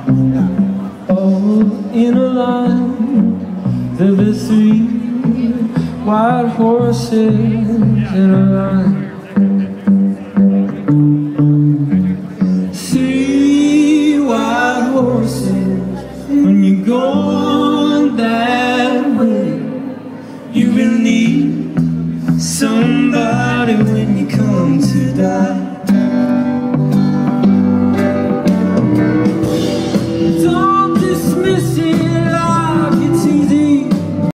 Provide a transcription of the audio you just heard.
All in a line, there were three white horses in a line. Three white horses. When you're going that way, you will need somebody when you come to die.